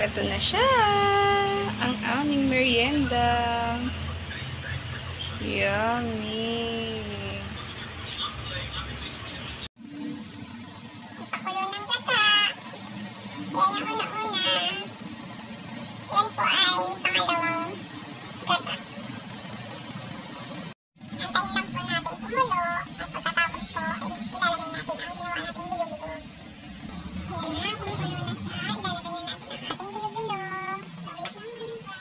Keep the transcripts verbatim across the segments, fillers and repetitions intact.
eto na siya. Ang aming merienda. Yummy. Pakulo ng gata. Yan ang una-una. Yan po ay pangalawang gata. Antayin lang po natin kumulo. At pagkatapos po ay ilalagay natin ang ginawa nating bilo-bilo. Yan na, kumukulo na siya. Ilalagay na natin ang ating bilo-bilo. So, wait lang mga ba.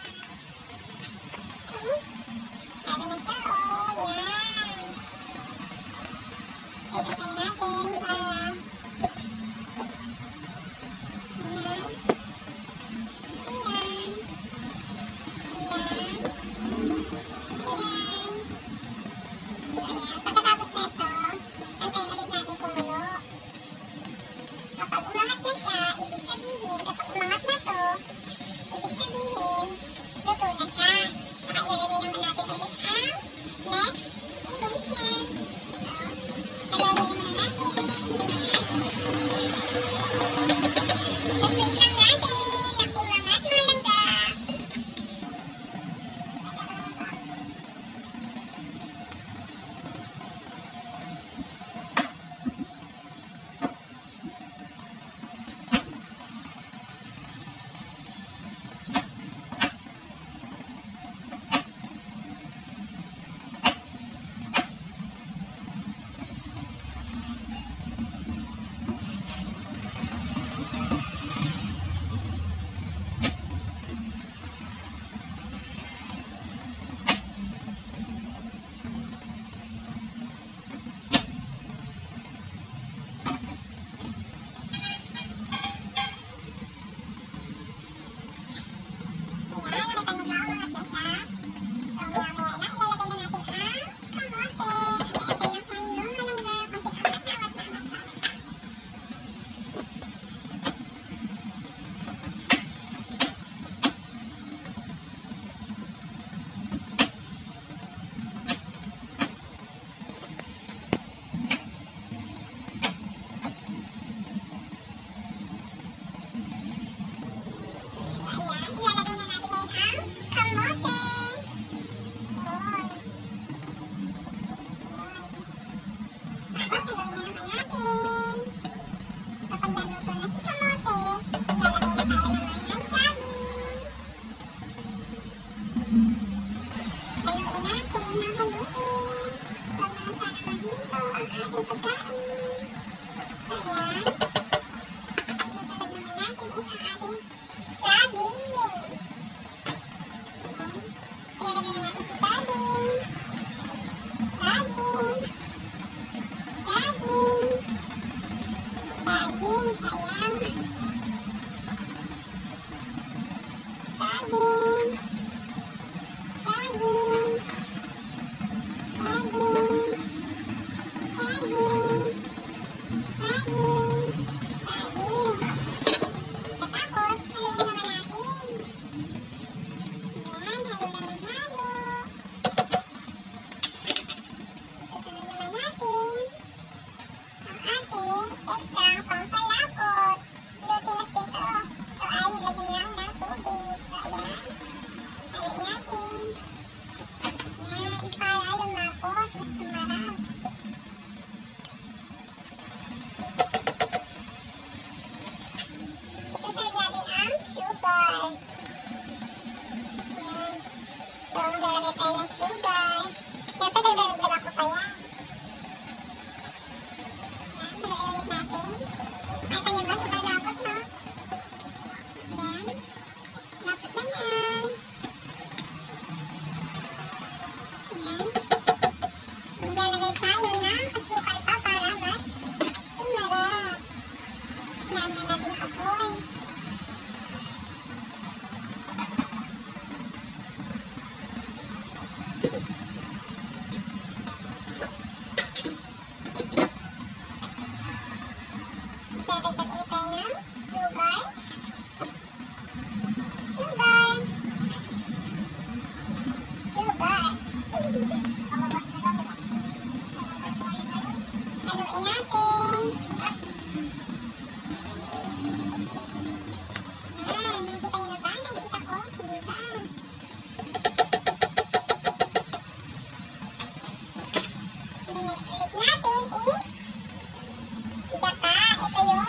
Lalo na siya, oh. Yan. So, ilagay natin para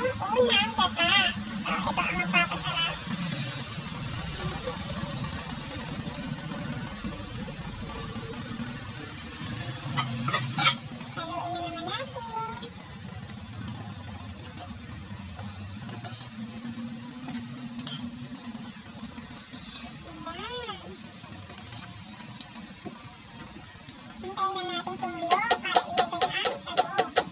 unang gata. So, ito ang magpapasarap. Haluin na naman natin. Ayan. Hintayin na natin kumulo para ilagay ang sago.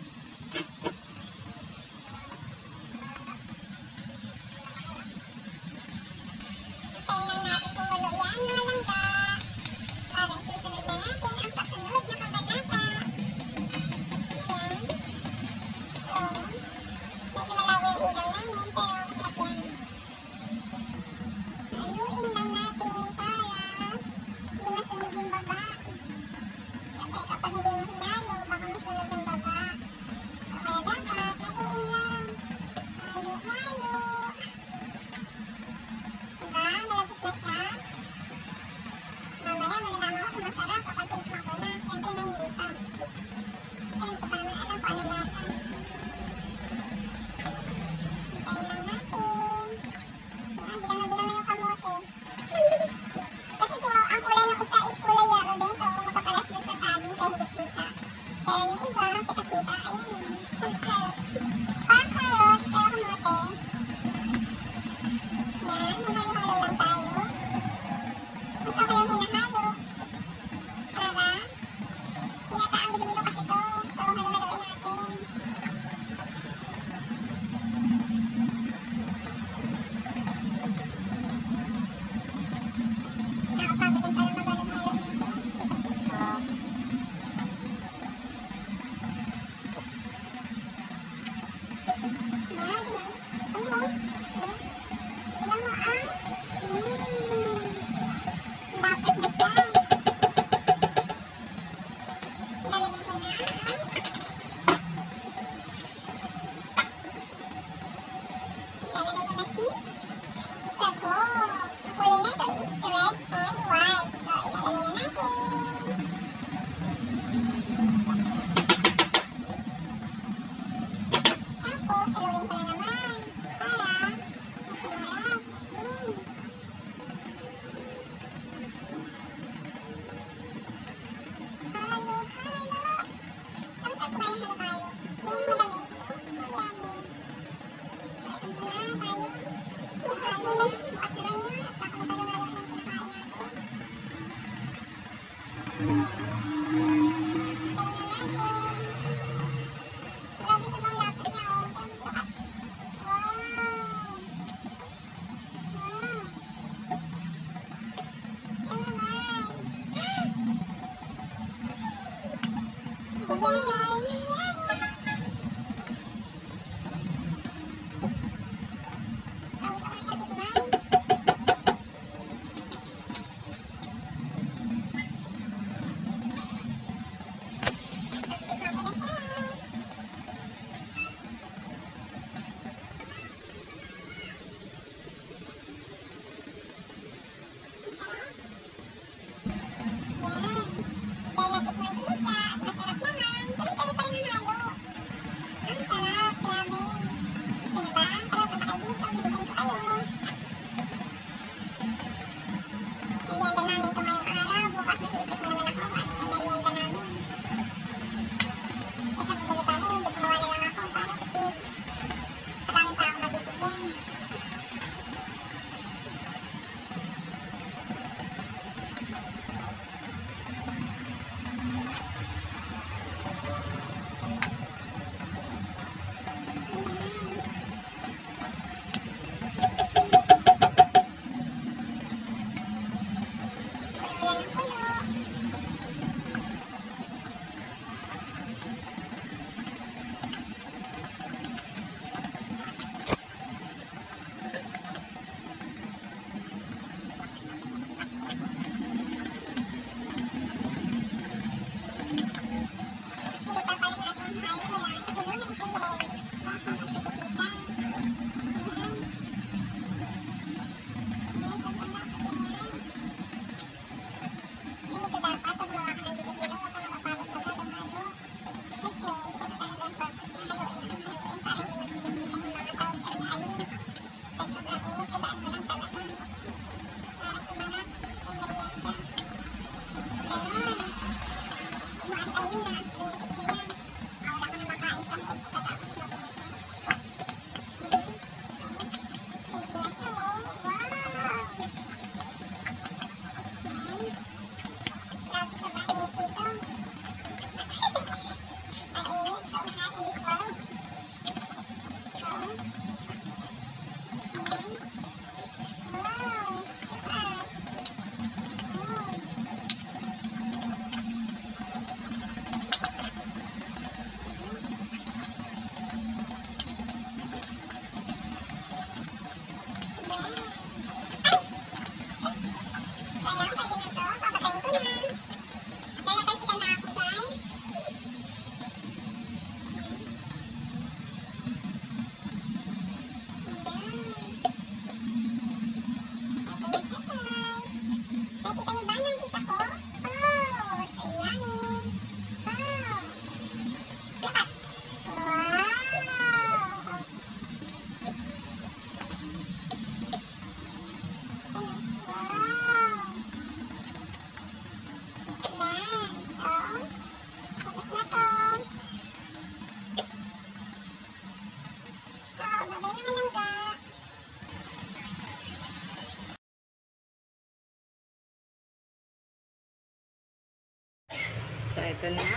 Hintayin na natin kumulo yan mga langga. Para isusunod na natin ang kasunod na kabanata. Ayan. So, medyo malawi ang ilaw namin pero masarap yan. Haluin lang natin para hindi masunog yung baba. Kasi kapag hindi mo hinalo, baka masunog yung baba. So, kaya dapat haluin lang. Halo-halo. Diba? Malapit na siya. Mamaya malalaman ko kung masarap kapag tinikman ko na. Siyempre na hindi pa. Kasi hindi ko pa naman alam kung anong lasa. Hintayin lang natin. Ayan, bilang-bilang na yung kamote. Kasi kung ang kulay ng isa is kulay yellow din, so magkapalas dun sa sabing kaya hindi kita. Pero yung iba, kita-kita. Ayun, yung carrots. Parang carrots, pero kamote. Yan, humalo-halo lang tayo. Gusto ko yung hinahalo. Para, tinata ang bilo-bilo kasi to. So, halo-haloin natin. Nakapagod din pala mag-halo-halo nito. Yan, diba? Ano mo? Tignan mo, ah. Mm. Dapat na siya. Lalagay ko na ang lalagay ko na si sago. Ang kulay nito is red and white. So, ilalagay na natin. Tapos, haluin ko na naman para masarap. Mm. Halo, halo. Ang sarap kumain ng halo-halo. Yung malamig. Ang yummy. So, ito muna tayo. Halo na. Bukas na lang yan. Baka matalo-halo yung kinakain natin. Hintayin na natin. Grabe sa bang lapit niya, oh. Wow. Wow. Yan naman. Yan, yan, yan. Ang gusto ko siya tikman. Tikman ko na siya. Yan. Dahil natikman ko na siya at masarap naman. Ito na.